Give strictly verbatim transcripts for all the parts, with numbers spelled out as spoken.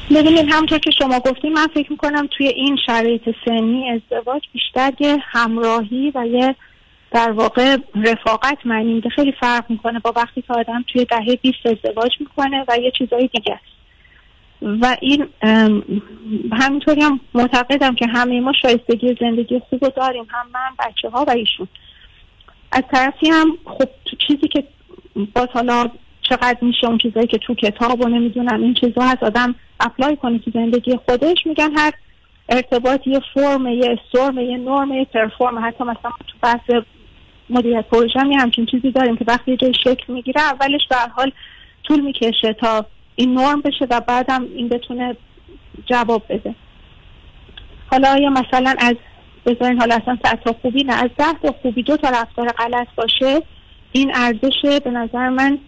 ببینید همونطور که شما گفتید من فکر میکنم توی این شرایط سنی ازدواج بیشتر یه همراهی و یه در واقع رفاقت معنی میده. خیلی فرق میکنه با وقتی که آدم توی دهه بیست ازدواج میکنه و یه چیزای دیگه است. و این همینطوری هم معتقدم که همه ما شایستگی زندگی خوب رو داریم، هم من، بچه ها و ایشون. از طرفی هم خب چیزی که باز حالا چقدر میشه اون چیزایی که تو کتاب و نمیدونم این چیزا هست آدم اپلای کنه تو زندگی خودش، میگن هر ارتباط یه فرم، یه استورم، یه نرم، یه پرفورم. حتی مثلا تو بحث مدیریت پروژه هم همچین چیزی داریم که وقتی یه جای شکل میگیره اولش به هر حال طول میکشه تا این نرم بشه و بعدم این بتونه جواب بده. حالا یا مثلا از بذارین حالا اصلا صد تا خوبی نه، از ده تا خوبی دو تا رفتار غلط باشه، این ارزش به نظر من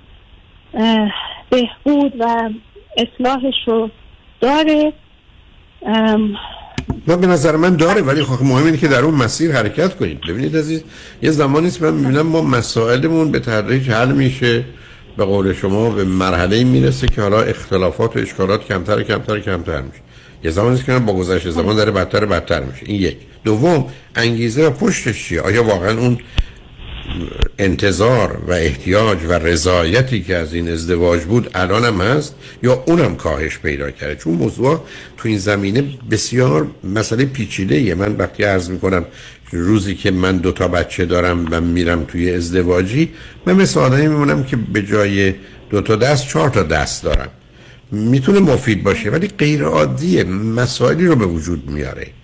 بهبود و اصلاحش رو داره. نه به نظر من داره، ولی خب مهم اینه که در اون مسیر حرکت کنید. ببینید عزیز، یه زمانی است من میبینم ما مسائلمون به تدریج حل میشه، به قول شما به مرحله میرسه که حالا اختلافات و اشکالات کمتر کمتر کمتر میشه. یه زمانی است که با گذشت زمان داره بدتر بدتر میشه. این یک. دوم، انگیزه و پشتش چیه؟ آیا واقعا اون انتظار و احتیاج و رضایتی که از این ازدواج بود الان هم هست یا اونم کاهش پیدا کرده؟ چون موضوع تو این زمینه بسیار مسئله پیچیده‌ایه. من وقتی عرض میکنم روزی که من دو تا بچه دارم و میرم توی ازدواجی، من مثل آدمی میمونم که به جای دو تا دست چهار تا دست دارم. میتونه مفید باشه ولی غیر عادیه، مسائلی رو به وجود میاره.